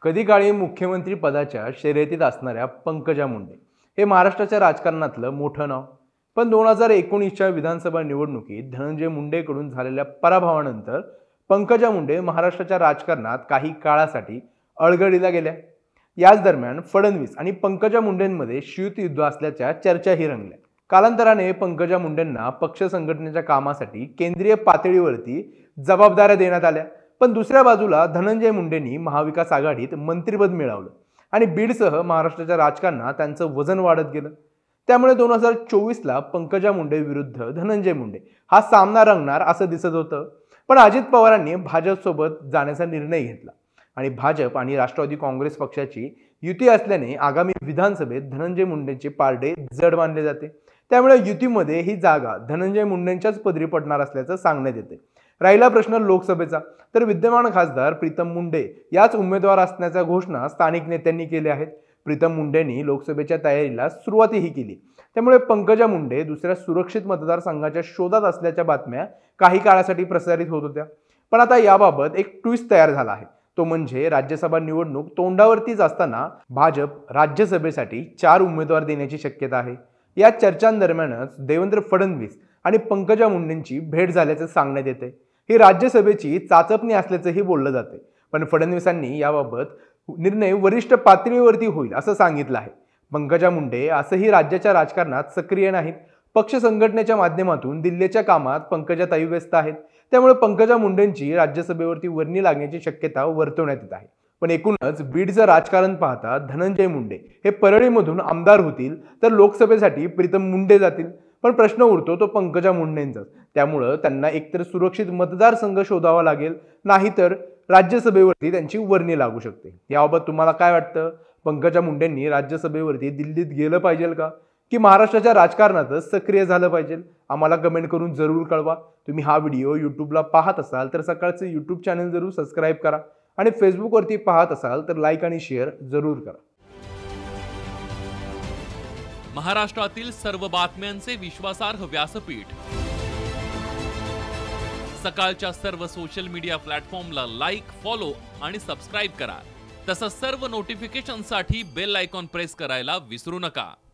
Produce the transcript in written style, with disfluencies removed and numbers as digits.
कधी काळी मुख्यमंत्री पदाच्या शर्यतीत असणाऱ्या पंकजा मुंडे हे महाराष्ट्राच्या राजकारणातलं मोठं नाव. पण 2019च्या विधानसभा निवडणुकीत धनंजय मुंडेकडून झालेल्या पराभवानंतर पंकजा मुंडे महाराष्ट्राच्या राजकारणात काही काळासाठी अडगळीला गेल्या. याच दरम्यान फडणवीस आणि पंकजा मुंडेंमध्ये शीतयुद्ध असल्याच्या चर्चाही रंगल्या. कालांतराने पंकजा मुंडेंना पक्ष संघटनेच्या कामासाठी केंद्रीय पातळीवरती जबाबदाऱ्या देण्यात आल्या. पण दुसऱ्या बाजूला धनंजय मुंडेंनी महाविकास आघाडीत मंत्रिपद मिळवलं आणि बीडसह महाराष्ट्राच्या राजकारणात त्यांचं वजन वाढत गेलं. त्यामुळे 2024ला पंकजा मुंडे विरुद्ध धनंजय मुंडे हा सामना रंगणार असं दिसत होतं. पण अजित पवारांनी भाजपसोबत जाण्याचा निर्णय घेतला आणि भाजप आणि राष्ट्रवादी काँग्रेस पक्षाची युती असल्याने आगामी विधानसभेत धनंजय मुंडेंचे पारडे जड मानले जाते. त्यामुळे युतीमध्ये ही जागा धनंजय मुंडेंच्याच पदरी पडणार असल्याचं सांगण्यात येते. राहिला प्रश्न लोकसभेचा, तर विद्यमान खासदार प्रीतम मुंडे याच उमेदवार असण्याच्या घोषणा स्थानिक नेत्यांनी केल्या आहेत. प्रीतम मुंडेंनी लोकसभेच्या तयारीला सुरुवातही केली. त्यामुळे पंकजा मुंडे दुसऱ्या सुरक्षित मतदारसंघाच्या शोधात असल्याच्या बातम्या काही काळासाठी प्रसारित होत होत्या. पण आता याबाबत एक ट्विस्ट तयार झाला आहे. तो म्हणजे राज्यसभा निवडणूक तोंडावरतीच असताना भाजप राज्यसभेसाठी 4 उमेदवार देण्याची शक्यता आहे. या चर्चांदरम्यानच देवेंद्र फडणवीस आणि पंकजा मुंडेंची भेट झाल्याचं सांगण्यात येते. ही राज्यसभेची चाचपणी असल्याचंही बोललं जाते. पण फडणवीसांनी याबाबत निर्णय वरिष्ठ पातळीवरती होईल असं सांगितलं आहे. पंकजा मुंडे असंही राज्याच्या राजकारणात सक्रिय नाहीत. पक्ष संघटनेच्या माध्यमातून दिल्लीच्या कामात पंकजाताई व्यस्त आहेत. त्यामुळे पंकजा मुंडेंची राज्यसभेवरती वर्णी लागण्याची शक्यता वर्तवण्यात येत आहे. पण एकूणच बीडचं राजकारण पाहता धनंजय मुंडे हे परळीमधून आमदार होतील तर लोकसभेसाठी प्रीतम मुंडे जातील. पण प्रश्न उरतो तो पंकजा मुंडेंचाच. त्यामुळं त्यांना एकतर सुरक्षित मतदारसंघ शोधावा लागेल, नाहीतर राज्यसभेवरती त्यांची वर्णी लागू शकते. याबाबत तुम्हाला काय वाटतं? पंकजा मुंडेंनी राज्यसभेवरती दिल्लीत गेलं पाहिजे का, की महाराष्ट्राच्या राजकारणातच सक्रिय झालं पाहिजे? आम्हाला कमेंट करून जरूर कळवा. तुम्ही हा व्हिडिओ यूट्यूबला पाहत असाल तर सकाळचं यूट्यूब चॅनल जरूर सबस्क्राईब करा आणि फेसबुकवरती पाहत असाल तर लाईक आणि शेअर जरूर करा. महाराष्ट्रातील सर्व बातम्यांचे विश्वासार्ह व्यासपीठ. सकाळच्या सर्व सोशल मीडिया प्लॅटफॉर्मला लाईक, फॉलो आणि सबस्क्राईब करा. तसंच सर्व नोटिफिकेशनसाठी बेल आयकॉन प्रेस करायला विसरू नका.